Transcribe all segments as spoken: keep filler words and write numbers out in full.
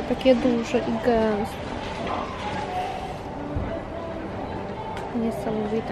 Takie duże i gęste. Niesamowite.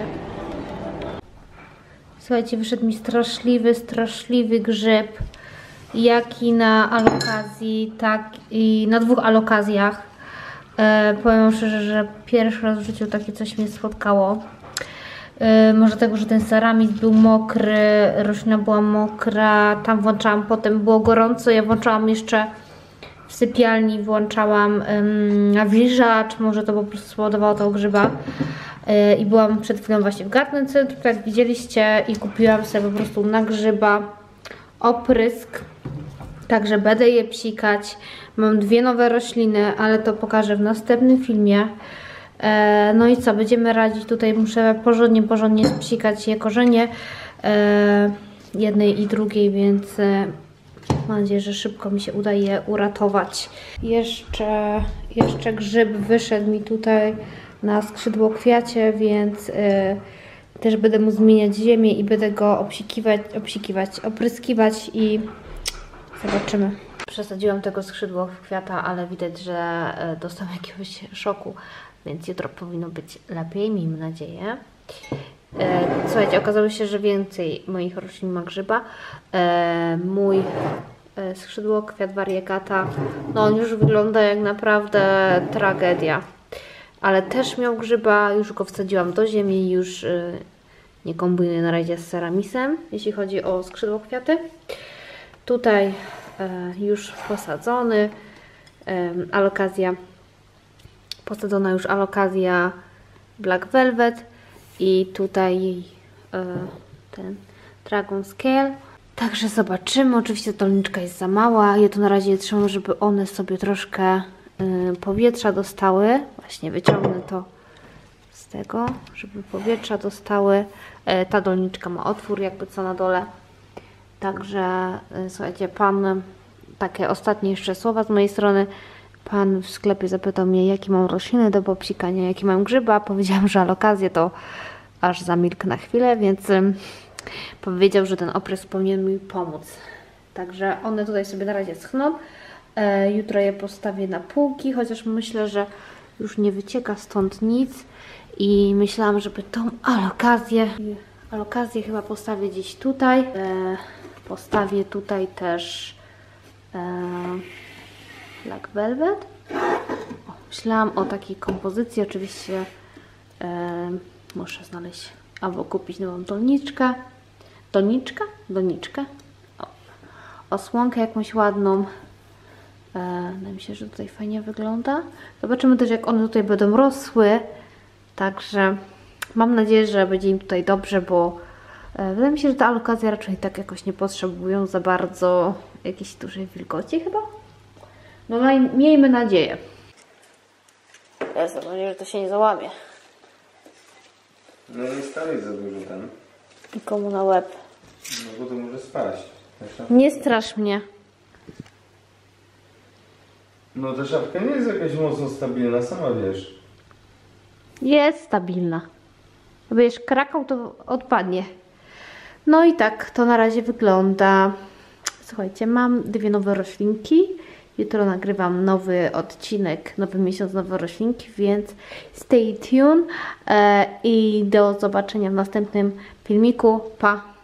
Słuchajcie, wyszedł mi straszliwy, straszliwy grzyb. Jak i na alokazji, tak i na dwóch alokazjach. E, powiem szczerze, że pierwszy raz w życiu takie coś mnie spotkało. E, może tego, że ten ceramid był mokry, roślina była mokra, tam włączałam, potem było gorąco, ja włączałam jeszcze w sypialni, włączałam um, nawilżacz, może to po prostu spowodowało tego grzyba. E, I byłam przed chwilą właśnie w Garden Centrum, jak widzieliście, i kupiłam sobie po prostu na grzyba oprysk. Także będę je psikać. Mam dwie nowe rośliny, ale to pokażę w następnym filmie. E, no i co, będziemy radzić. Tutaj muszę porządnie, porządnie spsikać je korzenie e, jednej i drugiej, więc e, mam nadzieję, że szybko mi się uda je uratować. Jeszcze, jeszcze grzyb wyszedł mi tutaj na skrzydłokwiacie, więc e, też będę mu zmieniać ziemię i będę go obsikiwać, obsikiwać, opryskiwać i zobaczymy. Przesadziłam tego skrzydłokwiata, ale widać, że dostałam jakiegoś szoku, więc jutro powinno być lepiej, miejmy nadzieję. Słuchajcie, okazało się, że więcej moich roślin ma grzyba. Mój skrzydłokwiat variegata, no on już wygląda jak naprawdę tragedia. Ale też miał grzyba, już go wsadziłam do ziemi, już nie kombinuję na razie z ceramisem, jeśli chodzi o skrzydłokwiaty. Tutaj e, już posadzony, e, alokazja, posadzona już alokazja Black Velvet i tutaj e, ten Dragon Scale. Także zobaczymy, oczywiście doniczka jest za mała, ja tu na razie trzymam, żeby one sobie troszkę e, powietrza dostały. Właśnie wyciągnę to z tego, żeby powietrza dostały. E, ta doniczka ma otwór jakby co na dole. Także słuchajcie, pan, takie ostatnie jeszcze słowa z mojej strony. Pan w sklepie zapytał mnie, jakie mam rośliny do popsikania, jakie mam grzyba. Powiedziałam, że alokazję, to aż zamilkł na chwilę, więc um, powiedział, że ten oprysk powinien mi pomóc. Także one tutaj sobie na razie schną. E, jutro je postawię na półki, chociaż myślę, że już nie wycieka stąd nic. I myślałam, żeby tą alokazję, alokazję chyba postawię gdzieś tutaj. E, Postawię tutaj też e, Black Velvet. O, myślałam o takiej kompozycji. Oczywiście e, muszę znaleźć albo kupić nową doniczkę. Doniczka? Doniczkę. O, osłonkę jakąś ładną. E, wydaje mi się, że tutaj fajnie wygląda. Zobaczymy też, jak one tutaj będą rosły. Także mam nadzieję, że będzie im tutaj dobrze, bo wydaje mi się, że te alokazje raczej tak jakoś nie potrzebują za bardzo jakiejś dużej wilgoci chyba. No miejmy nadzieję. Ja mam nadzieję, że to się nie załamie. No nie stawiaj za dużo tam. I komu na łeb. No bo to może spaść. Nie strasz mnie. No ta szafka nie jest jakaś mocno stabilna, sama wiesz. Jest stabilna. Wiesz, krakał to odpadnie. No i tak to na razie wygląda. Słuchajcie, mam dwie nowe roślinki. Jutro nagrywam nowy odcinek, nowy miesiąc, nowe roślinki, więc stay tuned e, i do zobaczenia w następnym filmiku. Pa!